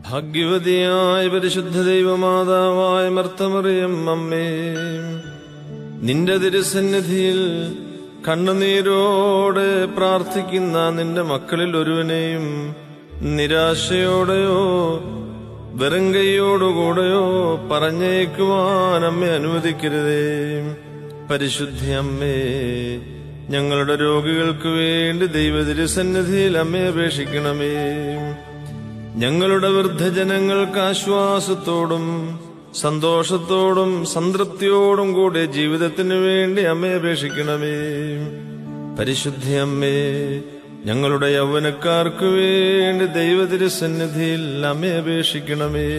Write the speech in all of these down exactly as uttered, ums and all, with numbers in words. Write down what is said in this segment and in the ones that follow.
ഭാഗ്യവതിയായ പരിശുദ്ധ ദൈവമാതാവായ മർത്തമറിയം അമ്മേ, നിന്റെ തിരുസന്നിധിയിൽ കണ്ണുനീരോടെ പ്രാർത്ഥിക്കുന്ന നിന്റെ മക്കളിൽ ഒരുവനെയും നിരാശയോടെയോ വെറും കൈയോടുകൂടെയോ പറഞ്ഞേക്കുവാൻ അമ്മേ അനുവദിക്കരുതേ. പരിശുദ്ധ അമ്മേ, ഞങ്ങളുടെ രോഗികൾക്ക് വേണ്ടി ദൈവതിരുസന്നിധിയിൽ അമ്മേ അപേക്ഷിക്കണമേ. ഞങ്ങളുടെ വൃദ്ധജനങ്ങൾക്ക് ആശ്വാസത്തോടും സന്തോഷത്തോടും സംതൃപ്തിയോടും കൂടെ ജീവിതത്തിനു വേണ്ടി അമ്മേ അപേക്ഷിക്കണമേ. പരിശുദ്ധ അമ്മേ, ഞങ്ങളുടെ യൗവനക്കാർക്ക് വേണ്ടി ദൈവതിരുസന്നിധിയിൽ അമ്മേ അപേക്ഷിക്കണമേ.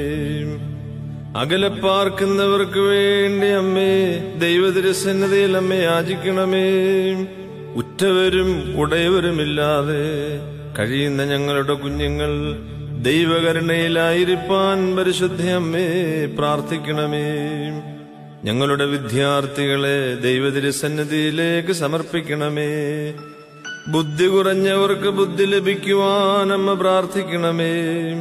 അകലെ പാർക്കുന്നവർക്ക് വേണ്ടി അമ്മേ ദൈവതിരുസന്നിധിയിൽ അമ്മേ യാചിക്കണമേ. ഉറ്റവരും ഉടയവരുമില്ലാതെ കഴിയുന്ന ഞങ്ങളുടെ കുഞ്ഞുങ്ങൾ ദൈവകരുണയിലായിരിക്കാൻ പരിശുദ്ധ അമ്മേ പ്രാർത്ഥിക്കണമേ. ഞങ്ങളുടെ വിദ്യാർത്ഥികളെ ദൈവതിരുസന്നിധിയിലേക്ക് സമർപ്പിക്കണമേ. ബുദ്ധി കുറഞ്ഞവർക്ക് ബുദ്ധി ലഭിക്കുവാൻ അമ്മ പ്രാർത്ഥിക്കണമേ.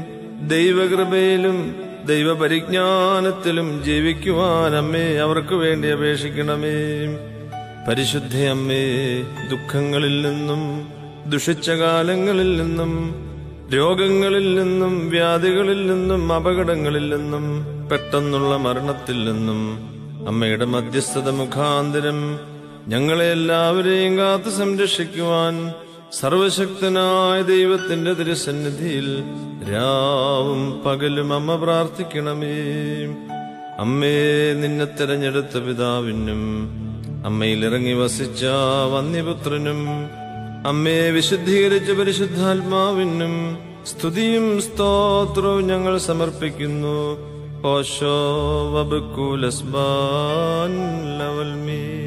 ദൈവകൃപയിലും ദൈവപരിജ്ഞാനത്തിലും ജീവിക്കുവാൻ അമ്മേ അവർക്ക് വേണ്ടി അപേക്ഷിക്കണമേ. പരിശുദ്ധ അമ്മേ, ദുഃഖങ്ങളിൽ നിന്നും ദുഷിച്ച കാലങ്ങളിൽ നിന്നും രോഗങ്ങളിൽ നിന്നും വ്യാധികളിൽ നിന്നും അപകടങ്ങളിൽ നിന്നും പെട്ടെന്നുള്ള മരണത്തിൽ നിന്നും അമ്മയുടെ മധ്യസ്ഥത മുഖാന്തരം ഞങ്ങളെ എല്ലാവരെയും കാത്തു സംരക്ഷിക്കുവാൻ സർവശക്തനായ ദൈവത്തിന്റെ തിരുസന്നിധിയിൽ രാവും പകലും അമ്മ പ്രാർത്ഥിക്കണമേ. അമ്മേ, നിന്നെ തെരഞ്ഞെടുത്ത പിതാവിനും അമ്മയിൽ ഇറങ്ങി വസിച്ച വന്യപുത്രനും അമ്മേ വിശുദ്ധീകരിച്ച പരിശുദ്ധാത്മാവിനും സ്തുതിയും സ്തോത്രവും ഞങ്ങൾ സമർപ്പിക്കുന്നു. ഓശോ വബുക്കുലസ്ബാൻ ലവൽമീ.